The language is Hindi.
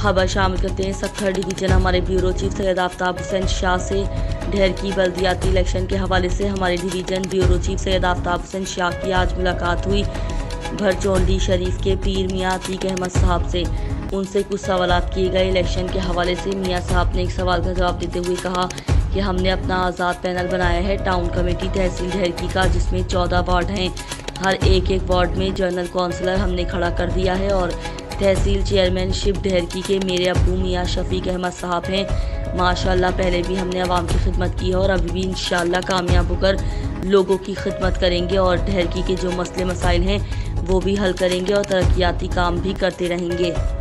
खबर शामिल करते हैं सक्खर डिवीजन हमारे ब्यूरो चीफ सैयद आफ्ताब हुसैन शाह से। ढेर की बल्दियाती इलेक्शन के हवाले से हमारे division bureau chief Syed Aftab Hussain Shah की आज मुलाकात हुई भरचौंडी शरीफ के पीर मियाँ अतीक अहमद साहब से। उनसे कुछ सवालात किए गए इलेक्शन के हवाले से। मियाँ साहब ने एक सवाल का जवाब देते हुए कहा कि हमने अपना आज़ाद पैनल बनाया है टाउन कमेटी तहसील ढेरकी का, जिसमें 14 वार्ड हैं। हर एक वार्ड में जनरल काउंसलर हमने खड़ा कर दिया है और तहसील चेयरमैनशिप ढेरकी के मेरे अब्बू मियाँ शफीक अहमद साहब हैं। माशाल्लाह पहले भी हमने आवाम की खिदमत की है और अभी भी इंशाल्लाह कामयाब होकर लोगों की खिदमत करेंगे और ढेरकी के जो मसले मसाइल हैं वो भी हल करेंगे और तरक्याती काम भी करते रहेंगे।